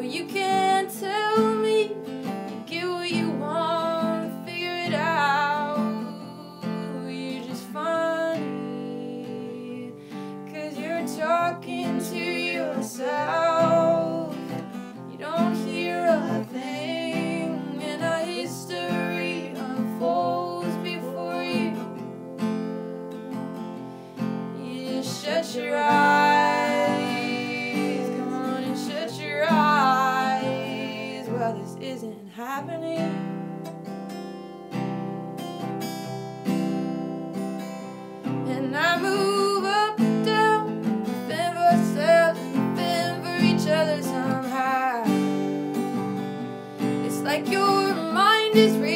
you can't tell me. You get what you want, figure it out. You're just funny, 'cause you're talking to yourself. You don't hear a thing, and a history unfolds before you. You just shut your eyes, come on and shut your eyes. Well, this isn't happening. And I move up and down, fend for ourselves and fend for each other somehow. It's like your mind is